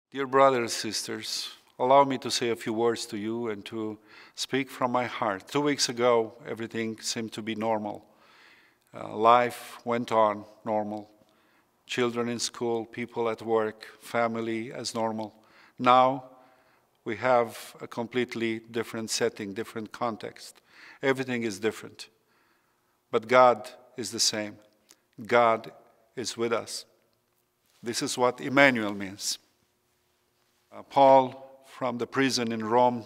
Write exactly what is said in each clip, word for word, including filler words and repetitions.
Dear brothers and sisters, allow me to say a few words to you and to speak from my heart. Two weeks ago, everything seemed to be normal. Uh, life went on normal. Children in school, people at work, family as normal. Now, we have a completely different setting, different context. Everything is different. But God is the same. God is with us. This is what Emanuel means. Uh, Paul, from the prison in Rome,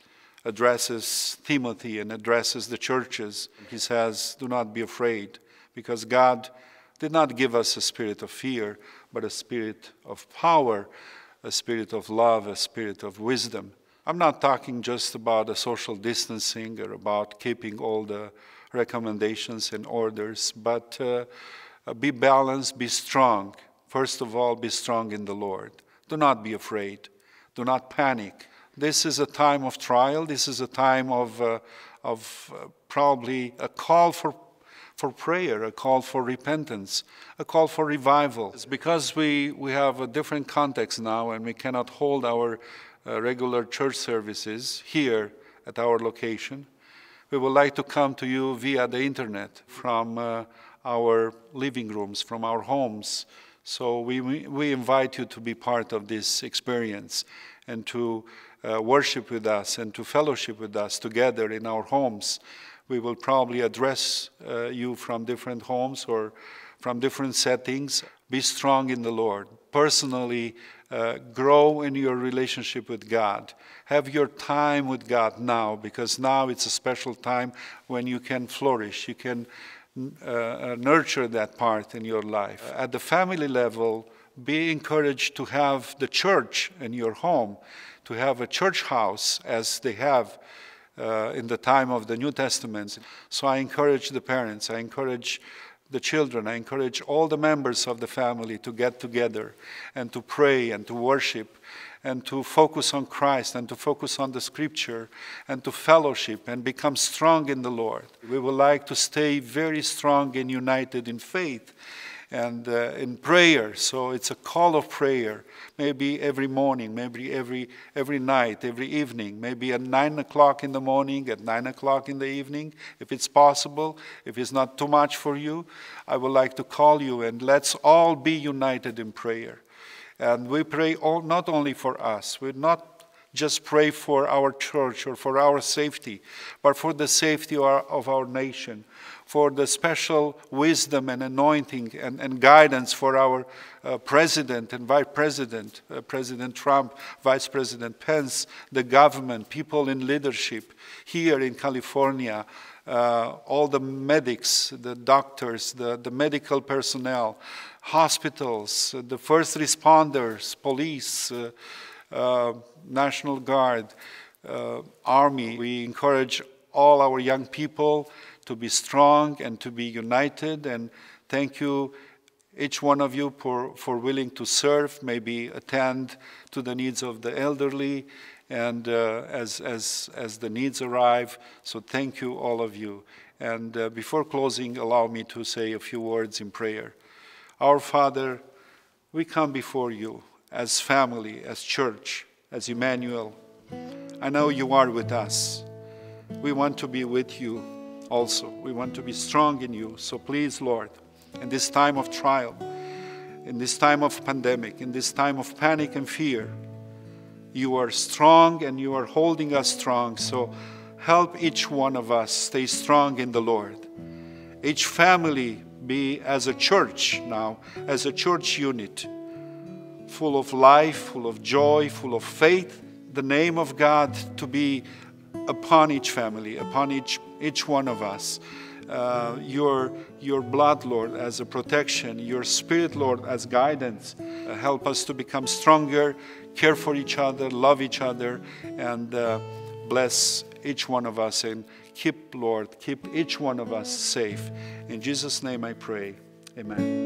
addresses Timothy and addresses the churches. He says, do not be afraid, because God did not give us a spirit of fear, but a spirit of power, a spirit of love, a spirit of wisdom. I'm not talking just about a social distancing or about keeping all the recommendations and orders, but uh, be balanced, be strong. First of all, be strong in the Lord. Do not be afraid. Do not panic. This is a time of trial. This is a time of, uh, of uh, probably a call for, for prayer, a call for repentance, a call for revival. It's because we, we have a different context now and we cannot hold our uh, regular church services here at our location. We would like to come to you via the internet from uh, our living rooms, from our homes. So we, we invite you to be part of this experience and to uh, worship with us and to fellowship with us together in our homes. We will probably address uh, you from different homes or from different settings. Be strong in the Lord. Personally, uh, grow in your relationship with God. Have your time with God now, because now it's a special time when you can flourish. You can Uh, nurture that part in your life. At the family level, be encouraged to have the church in your home, to have a church house as they have uh, in the time of the New Testament. So I encourage the parents, I encourage the children, I encourage all the members of the family to get together and to pray and to worship and to focus on Christ and to focus on the Scripture and to fellowship and become strong in the Lord. We would like to stay very strong and united in faith and uh, in prayer. So it's a call of prayer, maybe every morning, maybe every, every night, every evening, maybe at nine o'clock in the morning, at nine o'clock in the evening, if it's possible, if it's not too much for you, I would like to call you and let's all be united in prayer. And we pray all, not only for us. We not just pray for our church or for our safety, but for the safety of our, of our nation, for the special wisdom and anointing and, and guidance for our uh, president and vice president, uh, President Trump, Vice President Pence, the government, people in leadership here in California, uh, all the medics, the doctors, the, the medical personnel, hospitals, uh, the first responders, police, uh, uh, National Guard, uh, Army. We encourage all our young people to be strong and to be united. And thank you, each one of you, for, for willing to serve, maybe attend to the needs of the elderly and uh, as, as, as the needs arrive. So thank you, all of you. And uh, before closing, allow me to say a few words in prayer. Our Father, we come before you as family, as church, as Emanuel. I know you are with us. We want to be with you also. We want to be strong in you. So please, Lord, in this time of trial, in this time of pandemic, in this time of panic and fear, you are strong and you are holding us strong. So help each one of us stay strong in the Lord. Each family be as a church now, as a church unit, full of life, full of joy, full of faith, the name of God to be upon each family, upon each, each one of us. Uh, your, your blood, Lord, as a protection, your Spirit, Lord, as guidance. Uh, help us to become stronger, care for each other, love each other, and uh, bless each one of us and keep, Lord, keep each one of us safe. In Jesus' name I pray. Amen.